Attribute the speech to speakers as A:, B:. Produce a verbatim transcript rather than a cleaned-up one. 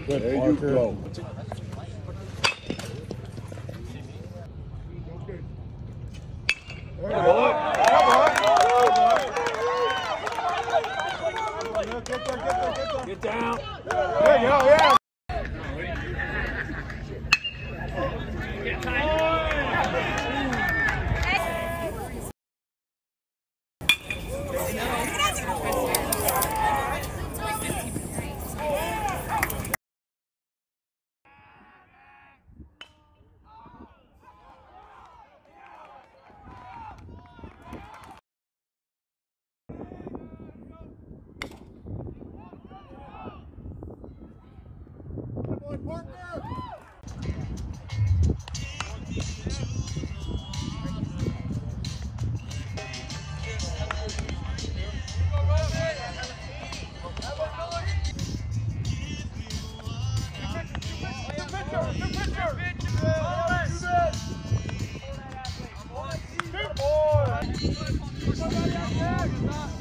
A: Good,
B: there
A: Parker.
B: you go.
C: There you go. Get down. There you go, yeah. Good boy!